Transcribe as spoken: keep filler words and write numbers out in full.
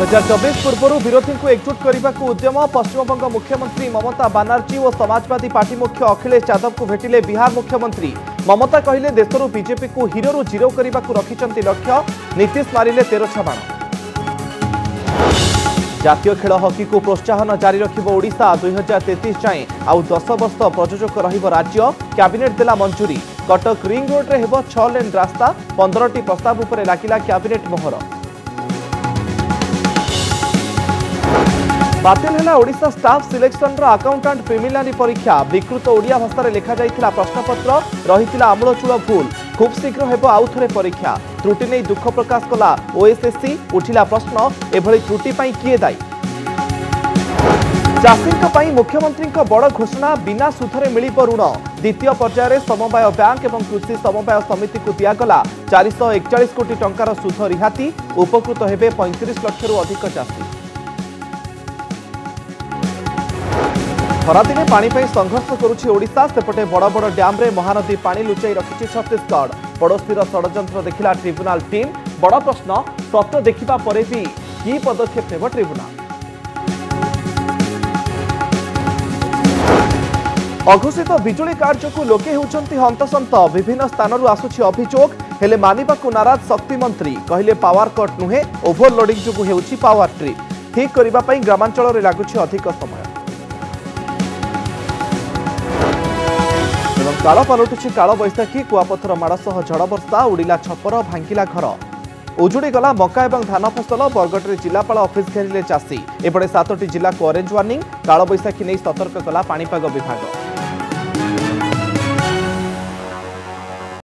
हजार चौबीस पूर्व विरोधी को एकजुट करने को उद्यम पश्चिमबंग मुख्यमंत्री ममता बानार्जी और समाजवादी पार्टी मुख्य अखिलेश यादव को भेटिले बिहार मुख्यमंत्री। ममता कहले देशरू बीजेपी को हिरो जीरो करने को रखिंट लक्ष्य। नीतीश मारिले तेर छबाण। जातीय खेल हॉकी को प्रोत्साहन जारी रखिब ओडिशा दुई हजार तेतीस जाए आउ दस वर्ष प्रयोजक रहिब राज्य। कैबिनेट देला मंजूरी। कटक रिंग रोड रे हेब छह लेन रास्ता। पंद्रह टी प्रस्ताव उपरे लागिला कैबिनेट मोहर। बातिल है ओडिशा स्टाफ सिलेक्शन रो अकाउंटेंट प्रिलिमिनारी परीक्षा। विकृत ओडिया भाषा लिखा जाइथिला प्रश्नपत्र रहिथिला आमूलचूल भूल। खूब शीघ्र हेब आउ थरे परीक्षा। त्रुटि नहीं दुख प्रकाश कला ओएसएससी। उठिला प्रश्न एभली त्रुटि पई किए दायी। चाषींक पई मुख्यमंत्री बड़ घोषणा। बिना सुधरे मिलिब ऋण। द्वितीय पर्यायर समवाय बैंक और कृषि समवाय समिति को दिगला चार सौ एकचाश कोटी टंकार सुध रिहाती। उपकृत हेबे पैंतीस लाख रु अधिक चाषी। खरादिने पानी पर संघर्ष करुछि ओडिशा। सेपटे बड़ बड़ डैम रे महानदी पानी लुचाई रखिछि छत्तीसगढ़। पड़ोशीर षड्यंत्र देखिला ट्रिब्यूनाल टीम। बड़ प्रश्न सत्य देखिबा परे भी की पदक्षेप नेब ट्रिब्यूनाल। अघोषित बिजुली कार्ड जो लोके होउछंती हंतसंत। विभिन्न स्थानरू आसुछि अभियोग हेले मानिबाकू नाराज शक्ति मंत्री। कहले पावर कट नुहे ओभरलोडिंग जो हेउछि पावर ट्रिप। ठीक करिबा पई ग्रामांचल रे लागुछि अधिक समय। काल पलटुछि काल बैशाखी। कुआपथर माड़ सह झड़ वर्षा। उड़िला छपर भांगिला घर। उजुड़ी गला मका और धान फसल। बरगड़ जिलापाल ऑफिस घेरिले चाषी। एपटे सातटी जिला को ऑरेंज वार्निंग। काल बैशाखी नहीं सतर्क कला पाणीपाग विभाग।